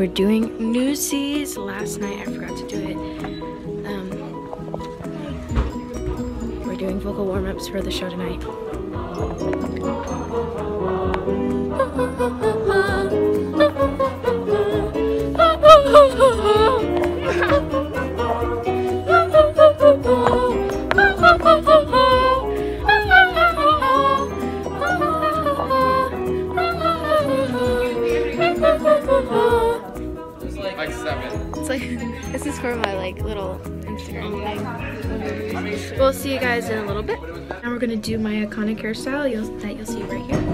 we're doing Newsies. Last night I forgot to do it. We're doing vocal warm-ups for the show tonight. Like 7. It's like, this is for my like little Instagram thing. We'll see you guys in a little bit. Now we're gonna do my iconic hairstyle that you'll see right here.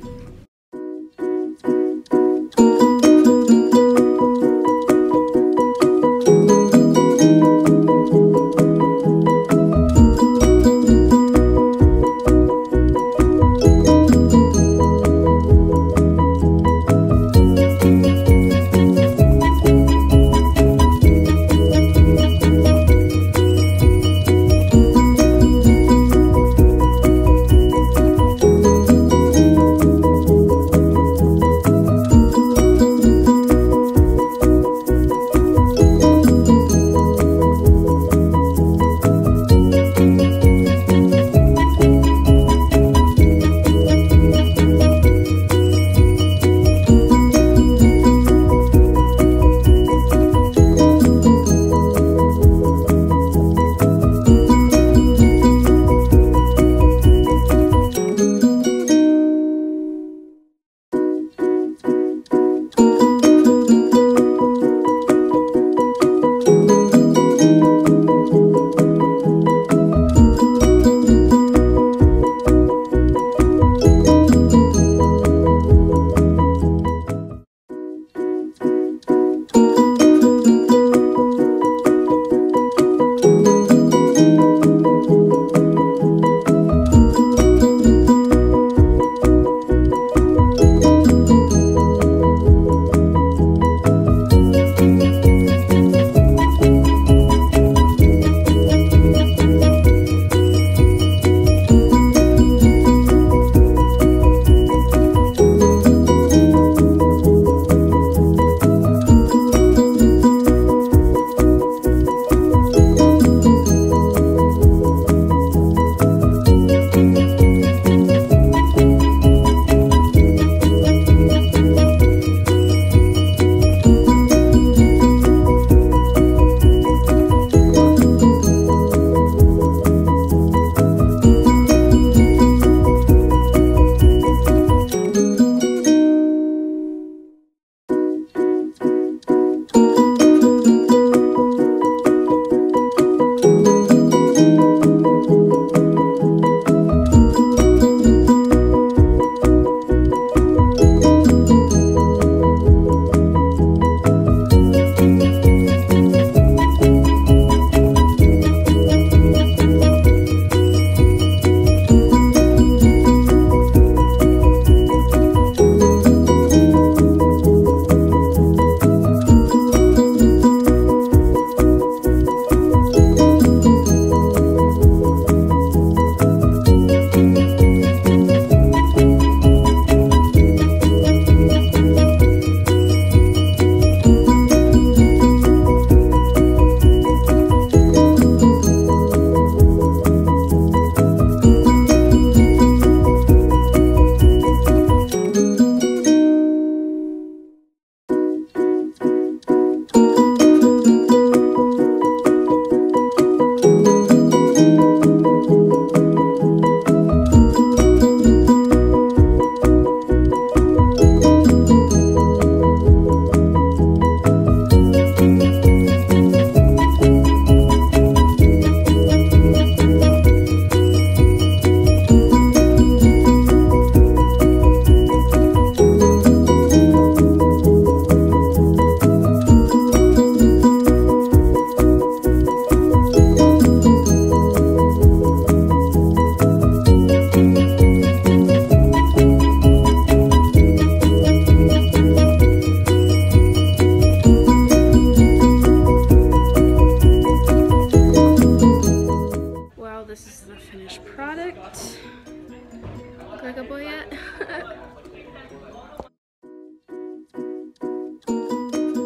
like a boy yet.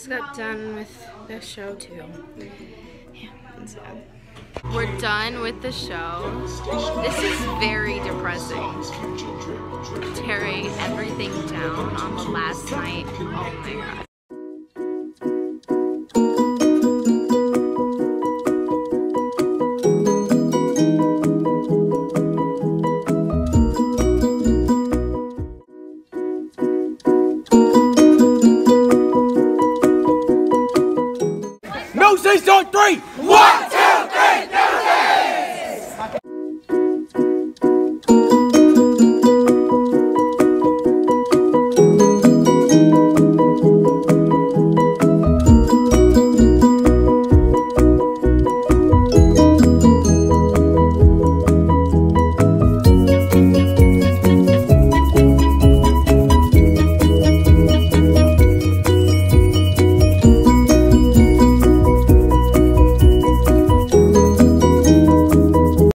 just got done with the show too. Yeah, it's sad. We're done with the show. This is very depressing. Tearing everything down on the last night. Oh my god. No, 6 on 3! 1, 2, 3,